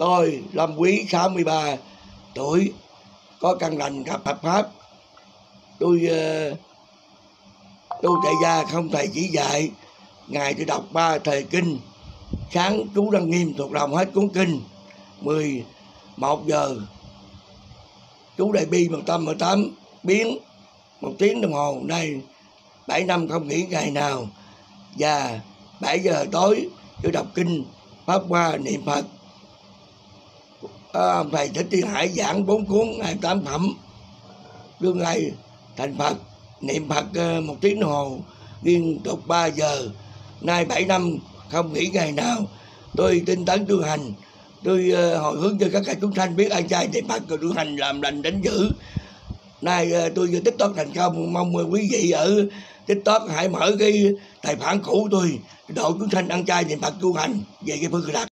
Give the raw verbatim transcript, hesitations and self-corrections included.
Tôi Lâm Quý sáu mươi ba tuổi, có căn lành gặp hợp pháp. Tôi uh, tu tại gia không thầy chỉ dạy. Ngày tôi đọc ba thời kinh, sáng chú Đăng Nghiêm thuộc lòng hết cuốn kinh. mười một giờ chú đại bi một trăm mười tám biến một tiếng đồng hồ. Nay bảy năm không nghỉ ngày nào. Và bảy giờ tối tôi đọc kinh pháp hoa niệm Phật. À, thầy Thích Thiên Hải giảng bốn cuốn hai mươi tám phẩm. Đương ngày thành Phật, niệm Phật uh, một tiếng đồng hồ liên tục ba giờ. Nay bảy năm không nghỉ ngày nào. Tôi tinh tấn tu hành. Tôi uh, hồi hướng cho các chúng sanh biết ăn chay niệm Phật rồi tu hành làm lành đánh dữ. Nay uh, tôi vô TikTok thành công, mong quý vị ở TikTok hãy mở cái tài khoản cũ tôi độ chúng sanh ăn chay niệm Phật tu hành về cái phương lạc.